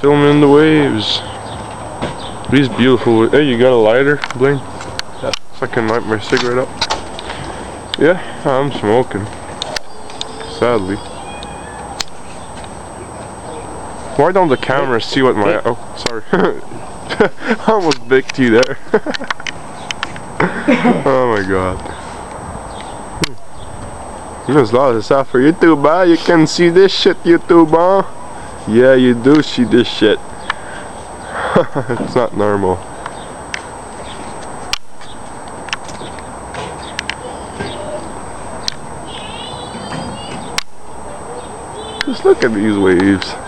Filming the waves. These beautiful. Hey, you got a lighter, Blaine? Yeah. So I can light my cigarette up. Yeah, I'm smoking. Sadly. Why don't the camera see what my... Oh, sorry. I almost bicked you there. Oh my god. There's a lot of stuff for YouTube, huh? You can see this shit, YouTube, huh? Yeah, you do see this shit. It's not normal. Just look at these waves.